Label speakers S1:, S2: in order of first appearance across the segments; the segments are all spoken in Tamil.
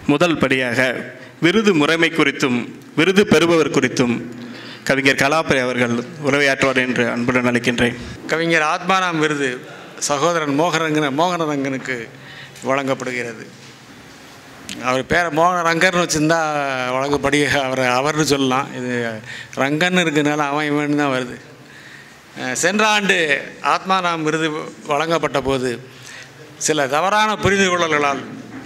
S1: முதல் படியாக விருது முறைமை குறித்தும் விருது பெறுபவர் குறித்தும் கவிஞர் கலாபதி அவர்கள் உரையாற்றுவார் என்று அன்புடன் அழைக்கின்றேன்.
S2: கவிஞர் ஆத்மாராம் விருது சகோதரன் மோகனரங்கனுக்கு வழங்கப்படுகிறது. அவர் பேரை மோகனரங்கர்னு வச்சுருந்தா அவர்னு சொல்லலாம். இது ரங்கன்னு இருக்கிறதுனால அவன் இவன் தான் வருது. சென்ற ஆண்டு ஆத்மாராம் விருது வழங்கப்பட்ட போது சில தவறான புரிந்து கொள்ளல்களால்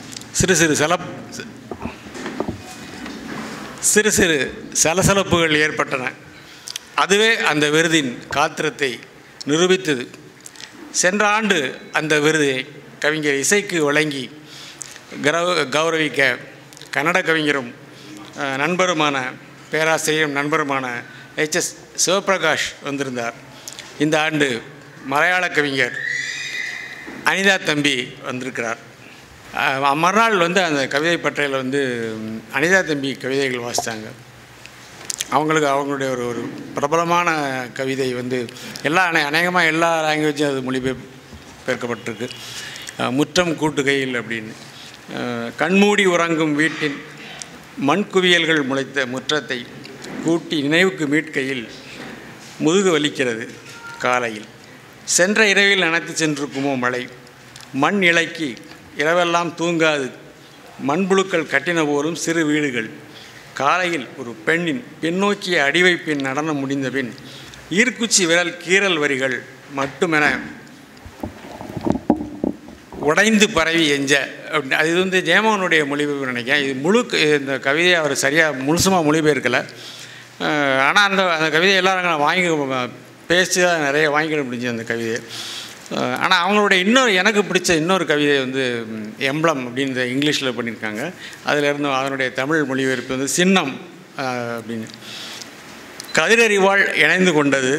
S2: சிறு சிறு சலசலப்புகள் ஏற்பட்டன. அதுவே அந்த விருதின் காத்திரத்தை நிரூபித்தது. சென்ற ஆண்டு அந்த விருதை கவிஞர் இசைக்கு வழங்கி கௌரவிக்க கன்னட கவிஞரும் நண்பருமான பேராசிரியரும் நண்பருமான H.S. சிவபிரகாஷ் வந்திருந்தார். இந்த ஆண்டு மலையாள கவிஞர் அனிதா தம்பி வந்திருக்கிறார். மறுநாள் அந்த கவிதை பட்டியலில் அனிதா தம்பி கவிதைகள் வாசித்தாங்க. அவங்களுடைய ஒரு பிரபலமான கவிதை அநேகமாக எல்லா லாங்குவேஜும் அது மொழிபெயர்க்கப்பட்டிருக்கு. முற்றம் கூட்டுகையில் அப்படின்னு. கண்மூடி உறங்கும் வீட்டின் மண்குவியல்கள் முளைத்த முற்றத்தை கூட்டி நினைவுக்கு மீட்கையில் முதுகு வலிக்கிறது காலையில். சென்ற இரவில் நனைத்து சென்றிருக்குமோ மழை, மண் இலைக்கு இரவெல்லாம் தூங்காது மண்புழுக்கள் கட்டின போலும் சிறு வீடுகள். காலையில் ஒரு பெண்ணின் பின்னோக்கிய அடிவைப்பின் நடனம் முடிந்தபின் ஈர்க்குச்சி விரல் கீறல் வரிகள் மட்டுமென உடைந்து பரவி எஞ்ச அப்படி. அது ஜெயமோகனுடைய மொழிபெயர்ப்பு நினைக்கிறேன். இது இந்த கவிதையை அவர் சரியாக முழுசுமாக மொழிபெயர்க்கலை. ஆனால் அந்த கவிதையை எல்லோரும் வாங்கி பேசி தான் நிறைய வாங்கிட முடிஞ்சு அந்த கவிதையை. ஆனால் அவங்களுடைய எனக்கு பிடிச்ச இன்னொரு கவிதை எம்ப்ளம் அப்படின்னு இங்கிலீஷில் பண்ணியிருக்காங்க. அதிலிருந்து அதனுடைய தமிழ் மொழிபெயர்ப்பு சின்னம் அப்படின்னு. கதிரறிவாள் இணைந்து கொண்டது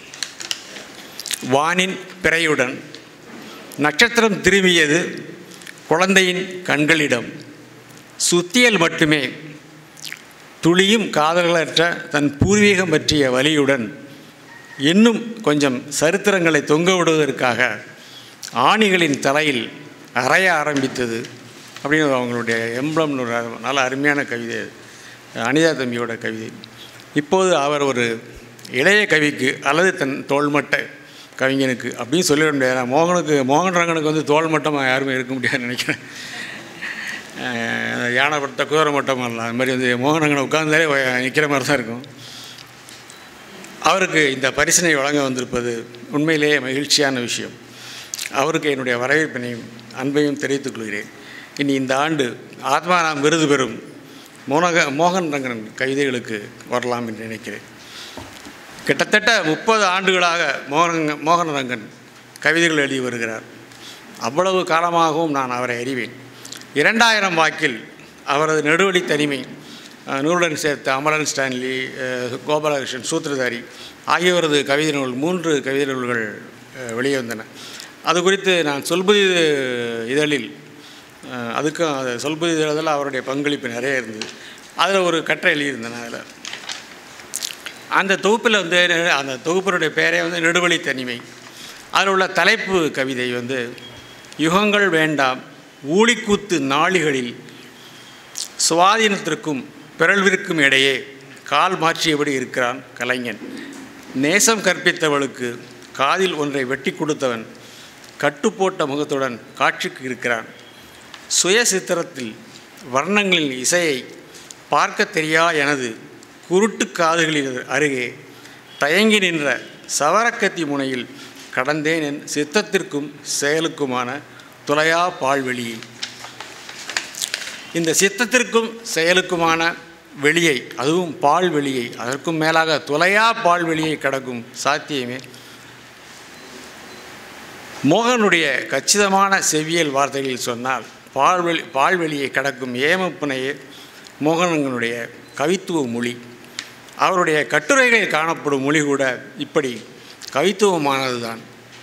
S2: வானின் பிறையுடன், நட்சத்திரம் திரும்பியது குழந்தையின் கண்களிடம், சுத்தியல் மட்டுமே துளியும் காதல்களற்ற தன் பூர்வீகம் பற்றிய வலியுடன் இன்னும் கொஞ்சம் சரித்திரங்களை தொங்க விடுவதற்காக ஆணிகளின் தலையில் அறைய ஆரம்பித்தது அப்படின்னு அவங்களுடைய எம்ப்ளம்னு ஒரு நல்ல அருமையான கவிதை, அனிதா தம்பியோட கவிதை. இப்போது அவர் ஒரு இளைய கவிக்கு அல்லது தன் தோள்மட்ட கவிஞனுக்கு அப்படின்னு சொல்லிட முடியாது. மோகன் ரங்கனுக்கு தோள்மட்டமாக யாருமே இருக்க முடியாதுன்னு நினைக்கிறேன். யானை பட்ட குதிரை மட்டம் வரலாம். அது மாதிரி மோகன் ரங்கனை உட்கார்ந்தாலே நிற்கிற மாதிரி தான் இருக்கும். அவருக்கு இந்த பரிசினை வழங்க வந்திருப்பது உண்மையிலேயே மகிழ்ச்சியான விஷயம். அவருக்கு என்னுடைய வரவேற்பினையும் அன்பையும் தெரிவித்துக் கொள்கிறேன். இனி இந்த ஆண்டு ஆத்மாராம் விருது பெறும் மோகன் ரங்கன் கவிதைகளுக்கு வரலாம் என்று நினைக்கிறேன். கிட்டத்தட்ட 30 ஆண்டுகளாக மோகன் ரங்கன் கவிதைகள் எழுதி வருகிறார். அவ்வளவு காலமாகவும் நான் அவரை அறிவேன். 2000 வாக்கில் அவரது நெடுவழி தனிமை, நூலுடன் சேர்த்த அமரன் ஸ்டான்லி, கோபாலகிருஷ்ணன் சூத்திரதாரி ஆகியோரது கவிதை நூல் 3 கவிதை நூல்கள் வெளியே வந்தன. அது குறித்து நான் சொல்புதிது இதழில் அதுக்கும் சொல்புதி இதழில் அவருடைய பங்களிப்பு நிறைய இருந்தது. அதில் ஒரு கட்டுரை எழுதியிருந்தேன். அதில் அந்த தொகுப்பில் அந்த தொகுப்பினுடைய பேரே நெடுவழி தனிமை. அதில் உள்ள தலைப்பு கவிதை யுகங்கள் வேண்டாம் ஊழிக்கூத்து நாளிகளில் சுவாதீனத்திற்கும் பிறழ்விற்கும் இடையே கால் மாற்றியபடி இருக்கிறான் கலைஞன். நேசம் கற்பித்தவளுக்கு காதில் ஒன்றை வெட்டி கொடுத்தவன் கட்டுப்போட்ட முகத்துடன் காட்சிக்கு இருக்கிறான். சுய சித்திரத்தில் வர்ணங்களின் இசையை பார்க்க தெரியா எனது குருட்டு காதுகளின் அருகே தயங்கி நின்ற சவரக்கத்தி முனையில் கடந்தேன் என் சித்தத்திற்கும் செயலுக்குமான துளையா பால்வெளியை. இந்த சித்தத்திற்கும் செயலுக்குமான வெளியை, அதுவும் பால்வெளியை, அதற்கும் மேலாக துளையா பால்வெளியை கடக்கும் சாத்தியமே மோகனுடைய கச்சிதமான செவ்வியல் வார்த்தைகளில் சொன்னால் பால்வெளியை கடக்கும் ஏமப்புனையே மோகனங்களுடைய கவித்துவ மொழி. அவருடைய கட்டுரைகளில் காணப்படும் மொழி கூட இப்படி கவித்துவமானது தான்.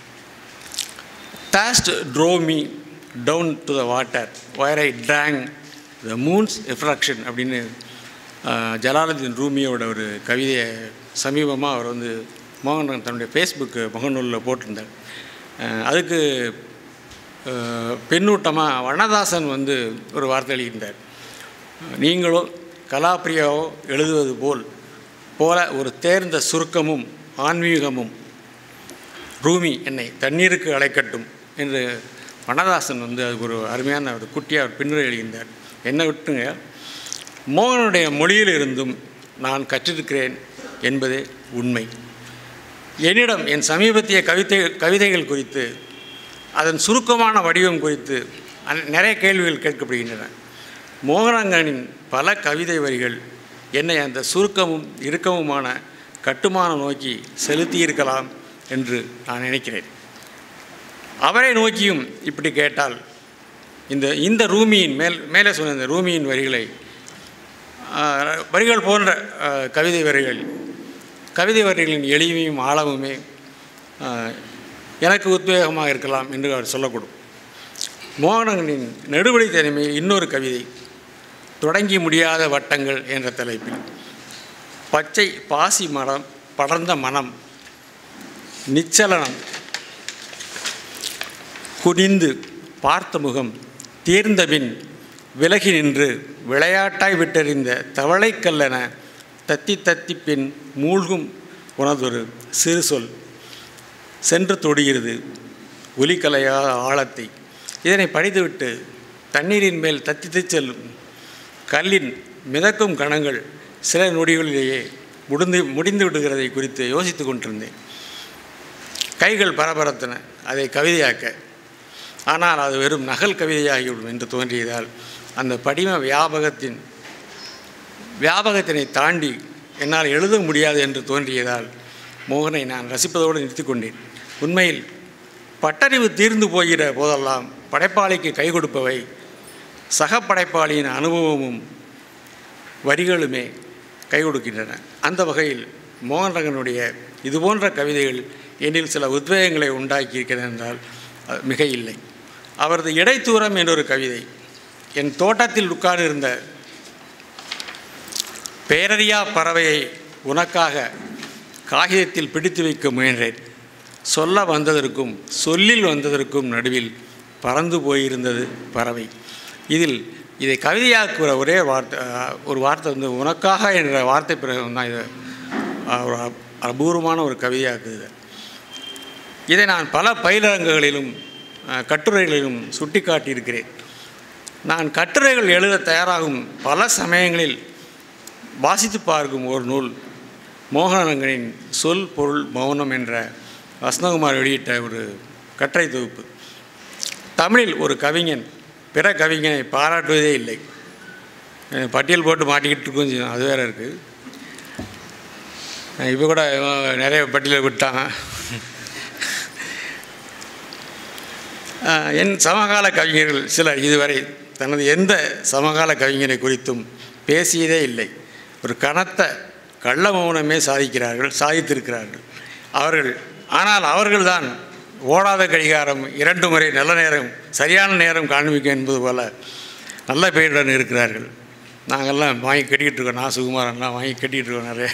S2: Thirst drove me down to the water where I drank the moon's reflection அப்படின்னு ஜலாலுதீன் ரூமியோட ஒரு கவிதையை சமீபமாக அவர் மோகன் தன்னுடைய ஃபேஸ்புக் முகநூலில் போட்டிருந்தார். அதுக்கு பின்னூட்டமாக வண்ணதாசன் ஒரு வார்த்தை எழுதியிருந்தார். நீங்களோ கலாப்ரியாவோ எழுதுவது போல ஒரு தேர்ந்த சுருக்கமும் ஆன்மீகமும் ரூமி என்னை தண்ணீருக்கு அழைக்கட்டும் என்று வண்ணதாசன் அதுக்கு ஒரு அருமையான ஒரு குட்டியாக ஒரு பின்னுரை எழுதியிருந்தார். என்னை விட்டுங்க, மோகனுடைய மொழியிலிருந்தும் நான் கற்றிருக்கிறேன் என்பதே உண்மை. என்னிடம் என் சமீபத்திய கவிதைகள் குறித்து, அதன் சுருக்கமான வடிவம் குறித்து நிறைய கேள்விகள் கேட்கப்படுகின்றன. மோகனங்கனின் பல கவிதை வரிகள் என்னை அந்த சுருக்கமும் இறுக்கமுமான கட்டுமானம் நோக்கி செலுத்தியிருக்கலாம் என்று நான் நினைக்கிறேன். அவரை நோக்கியும் இப்படி கேட்டால் இந்த ரூமியின் மேலே சொன்ன இந்த ரூமியின் வரிகள் போன்ற கவிதை வரிகளின் எளிமையும் ஆழமுமே எனக்கு உத்வேகமாக இருக்கலாம் என்று அவர் சொல்லக்கூடும். மோகனனின் நெடுவழி தனிமையில் இன்னொரு கவிதை, தொடங்கி முடியாத வட்டங்கள் என்ற தலைப்பில், பச்சை பாசி மரம் படர்ந்த மனம் நிச்சலனம் குனிந்து பார்த்த முகம் தீர்ந்தபின் விலகி நின்று விளையாட்டாய் விட்டறிந்த தவளைக்கல்லென தத்தி பின் மூழ்கும் உனதொரு சிறு சொல் சென்று தொடுகிறது ஒலிக்கலையாத ஆழத்தை. இதனை படித்துவிட்டு தண்ணீரின் மேல் தத்தித்து செல்லும் கல்லின் மிதக்கும் கணங்கள் சில நொடிகளிலேயே முடிந்து விடுகிறதை குறித்து யோசித்து கொண்டிருந்தேன். கைகள் பரபரத்தன அதை கவிதையாக்க. ஆனால் அது வெறும் நகல் கவிதையாகிவிடும் என்று தோன்றியதால் அந்த படிம வியாபகத்தினை தாண்டி என்னால் எழுத முடியாது என்று தோன்றியதால் மோகனை நான் ரசிப்பதோடு நிறுத்தி கொண்டேன். உண்மையில் பட்டறிவு தீர்ந்து போகிற போதெல்லாம் படைப்பாளிக்கு கை கொடுப்பவை சக படைப்பாளியின் அனுபவமும் வரிகளுமே கை கொடுக்கின்றன. அந்த வகையில் மோகனரங்கனுடைய இதுபோன்ற கவிதைகள் என்னில் சில உத்வேகங்களை உண்டாக்கியிருக்கிறது என்றால் மிக இல்லை. அவரது இடைத்தூரம் என்றொரு கவிதை, என் தோட்டத்தில் உட்கார்ந்திருந்த பேரறியா பறவையை உனக்காக காகிதத்தில் பிடித்து வைக்க முயன்றேன். சொல்ல வந்ததற்கும் சொல்லில் வந்ததற்கும் நடுவில் பறந்து போயிருந்தது பறவை. இதை கவிதையாக்குற ஒரு வார்த்தை உனக்காக என்ற வார்த்தை பிறகு தான் இதை ஒரு அபூர்வமான ஒரு கவிதையாக்குது. இதை நான் பல பயிலரங்குகளிலும் கட்டுரைகளிலும் சுட்டி காட்டியிருக்கிறேன். நான் கட்டுரைகள் எழுத தயாராகும் பல சமயங்களில் வாசித்து பார்க்கும் ஒரு நூல் மோகனரங்கனின் சொல் பொருள் மௌனம் என்ற வசந்தகுமார் வெளியிட்ட ஒரு கட்டுரை தொகுப்பு. தமிழில் ஒரு கவிஞன் பிற கவிஞனை பாராட்டுவதே இல்லை. பட்டியல் போட்டு மாட்டிக்கிட்டு இருக்கும், அது வேறு இருக்குது. இப்போ கூட நிறைய பட்டியல் விட்டாங்க. என் சமகால கவிஞர்கள் சிலர் இதுவரை தனது எந்த சமகால கவிஞரை குறித்தும் பேசியதே இல்லை. ஒரு கனத்த கள்ள மௌனமே சாதித்திருக்கிறார்கள் ஆனால் அவர்கள்தான் ஓடாத கடிகாரம் 2 முறை நல்ல நேரம் சரியான நேரம் காண்பிக்கும் என்பது போல நல்ல பெயருடன் இருக்கிறார்கள். நாங்கள்லாம் வாங்கி கட்டிக்கிட்டு இருக்கோம். நான் சுகுமாரன்லாம் வாங்கி கட்டிக்கிட்டு இருக்கோம் நிறைய.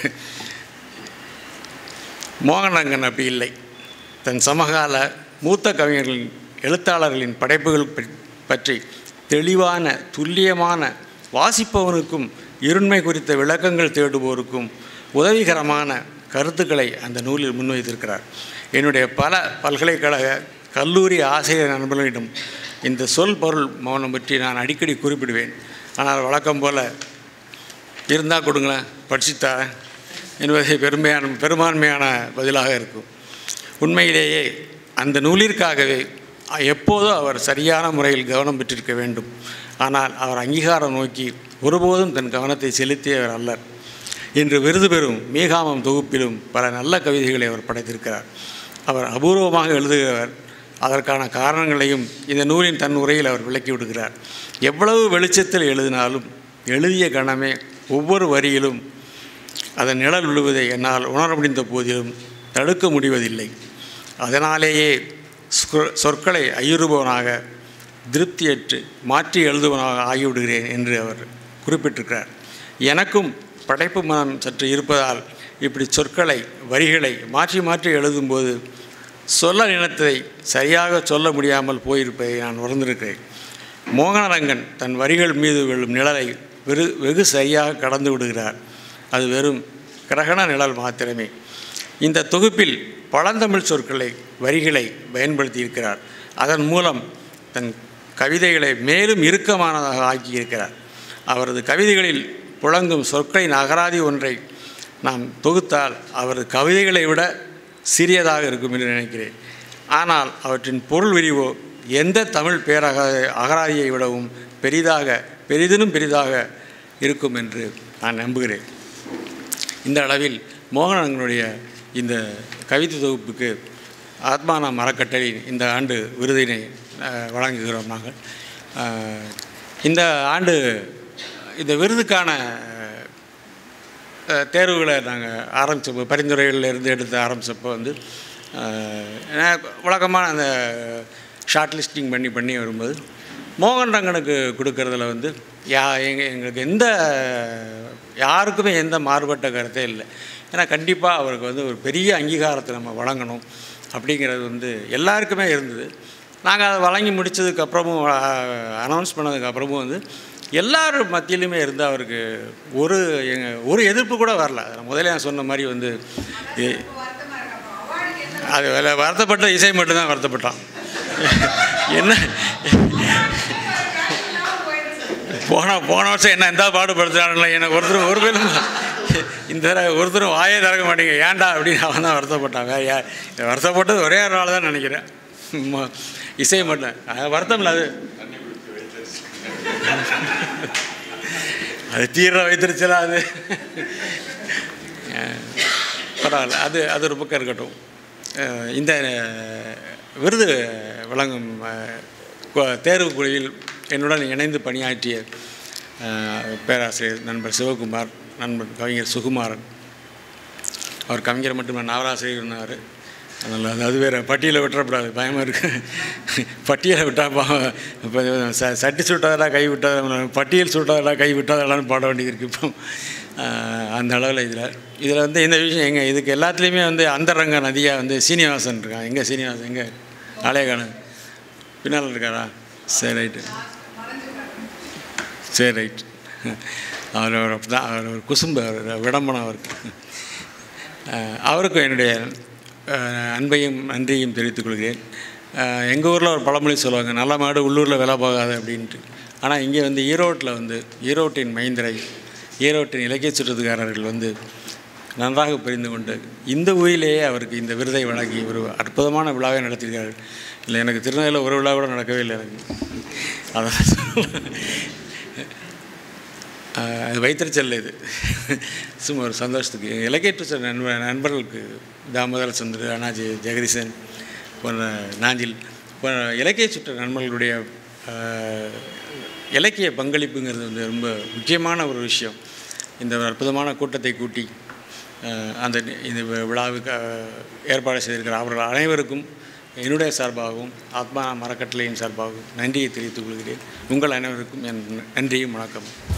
S2: மோகனரங்கன் அப்படி இல்லை. தன் சமகால மூத்த கவிஞர்களின் எழுத்தாளர்களின் படைப்புகள் பற்றி தெளிவான துல்லியமான வாசிப்பவனுக்கும் இருண்மை குறித்த விளக்கங்கள் தேடுவோருக்கும் உதவிகரமான கருத்துக்களை அந்த நூலில் முன்வைத்திருக்கிறார். என்னுடைய பல பல்கலைக்கழக கல்லூரி ஆசிரியர் நண்பர்களிடம் இந்த சொல் பொருள் மௌனம் பற்றி நான் அடிக்கடி குறிப்பிடுவேன். ஆனால் வழக்கம் போல் இருந்தால் கொடுங்களேன், படிச்சுத்தாரேன் என்பதை பெரும்பான்மையான பதிலாக இருக்கும். உண்மையிலேயே அந்த நூலிற்காகவே எப்போதோ அவர் சரியான முறையில் கவனம் பெற்றிருக்க வேண்டும். ஆனால் அவர் அங்கீகாரம் நோக்கி ஒருபோதும் தன் கவனத்தை செலுத்தியவர் அல்லர். இன்று விருது பெறும் மீகாமம் தொகுப்பிலும் பல நல்ல கவிதைகளை அவர் படைத்திருக்கிறார். அவர் அபூர்வமாக எழுதுகிறவர். அதற்கான காரணங்களையும் இந்த நூலின் தன் உரையில் அவர் விளக்கி விடுகிறார். எவ்வளவு வெளிச்சத்தில் எழுதினாலும் எழுதிய கணமே ஒவ்வொரு வரியிலும் அதன் நிழல் விழுவதை என்னால் உணர முடிந்த போதிலும் தடுக்க முடிவதில்லை. அதனாலேயே சொற்களை ஐயுறுபவனாக திருப்தியற்று மாற்றி எழுதுவனாக ஆகிவிடுகிறேன் என்று அவர் குறிப்பிட்டிருக்கிறார். எனக்கும் படைப்பு மனம் சற்று இருப்பதால் இப்படி சொற்களை வரிகளை மாற்றி மாற்றி எழுதும்போது சொல்ல நினைத்ததை சரியாக சொல்ல முடியாமல் போயிருப்பதை நான் உணர்ந்திருக்கிறேன். மோகனரங்கன் தன் வரிகள் மீது விழும் நிழலை வெகு சரியாக கடந்து விடுகிறார். அது வெறும் கிரகண நிழல் மாத்திரமே. இந்த தொகுப்பில் பழந்தமிழ் சொற்களை வரிகளை பயன்படுத்தியிருக்கிறார். அதன் மூலம் தன் கவிதைகளை மேலும் இறுக்கமானதாக ஆக்கியிருக்கிறார். அவரது கவிதைகளில் புழங்கும் சொற்களின் அகராதி ஒன்றை நாம் தொகுத்தால் அவரது கவிதைகளை விட சிறியதாக இருக்கும் என்று நினைக்கிறேன். ஆனால் அவற்றின் பொருள் விரிவோ எந்த தமிழ் அகராதியை விடவும் பெரிதினும் பெரிதாக இருக்கும் என்று நான் நம்புகிறேன். இந்த அளவில் மோகனரங்கனுடைய இந்த கவிதை தொகுப்புக்கு ஆத்மானம் அறக்கட்டளையின் இந்த ஆண்டு விருதினை வழங்குகிறோம். நாங்கள் இந்த ஆண்டு இந்த விருதுக்கான தேர்வுகளை நாங்கள் ஆரம்பித்தப்போ, பரிந்துரைகளிலிருந்து எடுத்து ஆரம்பித்தப்போ வந்து வழக்கமான அந்த ஷார்ட் லிஸ்டிங் பண்ணி வரும்போது மோகனரங்கனுக்கு கொடுக்கறதுல வந்து எங்களுக்கு யாருக்குமே எந்த மாறுபட்ட கருத்தே இல்லை. ஏன்னா கண்டிப்பாக அவருக்கு வந்து ஒரு பெரிய அங்கீகாரத்தை நம்ம வழங்கணும் அப்படிங்கிறது வந்து எல்லாருக்குமே இருந்தது. நாங்கள் அதை வழங்கி முடித்ததுக்கப்புறமும் அனௌன்ஸ் பண்ணதுக்கப்புறமும் வந்து எல்லார் மத்தியிலுமே இருந்து அவருக்கு ஒரு எதிர்ப்பு கூட வரல. முதல்ல நான் சொன்ன மாதிரி வந்து அது வருத்தப்பட்ட இசை மட்டும்தான் வருத்தப்பட்டான். என்ன போன வருஷம் என்ன எந்த பாடுபடுத்துறானுங்களா, எனக்கு ஒருத்தரும் ஒரு பேரும் இந்த ஒருத்தரும் வாயே திறக்க மாட்டேங்க ஏன்டா அப்படின்னு அவன் தான் வருத்தப்பட்டான். வருத்தப்பட்டது ஒரே ஒரு நாள் தான் நினைக்கிறேன், இசை மட்டும். வருத்தம் இல்லை, அது தீர வைத்திருச்சலா, அது பரவாயில்ல, அது ஒரு பக்கம் இருக்கட்டும். இந்த விருது வழங்கும் தேர்வு குழுவில் என்னுடன் இணைந்து பணியாற்றிய பேராசிரியர் நண்பர் சிவகுமார், நண்பர் கவிஞர் சுகுமாரன், அவர் கவிஞர் மட்டுமே நாவலாசிரியர் இருந்தார். அதனால் அது வேறு பட்டியலை விட்டுறக்கூடாது, பயமாக இருக்குது. பட்டியலை விட்டால் இப்போ சட்டி சுட்டாதெல்லாம் கை விட்டாத, பட்டியல் சுட்டாதெல்லாம் கை விட்டாதெல்லாம் பாட வேண்டியது இருக்குது இப்போ. அந்த அளவில் இதில் வந்து இந்த விஷயம் இதுக்கு எல்லாத்துலேயுமே வந்து அந்தரங்க நதியாக வந்து சீனிவாசன் இருக்கான். எங்கே சீனிவாசன், எங்கே ஆலயகானன் பின்னால் இருக்காரா? சரி ரைட்டு, சரி ரைட். அவர் தான், அவர் ஒரு குசும்பு, அவர் விடம்பனம் அவருக்கு. அவருக்கும் என்னுடைய அன்பையும் நன்றியும் தெரிவித்துக் கொள்கிறேன். எங்கள் ஊரில் ஒரு பழமொழி சொல்லுவாங்க, நல்ல மாடு உள்ளூரில் விலை போகாது அப்படின்ட்டு. ஆனால் இங்கே வந்து ஈரோட்டில் வந்து ஈரோட்டின் மைந்தரை, ஈரோட்டின் இலக்கிய சுற்றத்துக்காரர்கள் வந்து நன்றாக புரிந்து கொண்டு இந்த ஊரிலேயே அவருக்கு இந்த விருதை வழங்கி ஒரு அற்புதமான விழாவை நடத்தியிருக்கார்கள். இல்லை, எனக்கு திருநெல்வேலியில் ஒரு விழா கூட நடக்கவே இல்லை எனக்கு. அதான் அது வைத்திருச்சல், இது சும்மா ஒரு சந்தோஷத்துக்கு. இலக்கிய நண்பர்களுக்கு தாமோதர சந்திர, அண்ணாஜி, ஜெகதீசன் போன்ற நாஞ்சில் போன்ற இலக்கிய சுற்ற நண்பர்களுடைய இலக்கிய பங்களிப்புங்கிறது வந்து ரொம்ப முக்கியமான ஒரு விஷயம். இந்த அற்புதமான கூட்டத்தை கூட்டி இந்த விழாவுக்கு ஏற்பாடு செய்திருக்கிற அவர்கள் அனைவருக்கும் என்னுடைய சார்பாகவும் ஆத்மா அறக்கட்டளையின் சார்பாகவும் நன்றியை தெரிவித்துக் கொள்கிறேன். உங்கள் அனைவருக்கும் என் நன்றியும் வணக்கம்.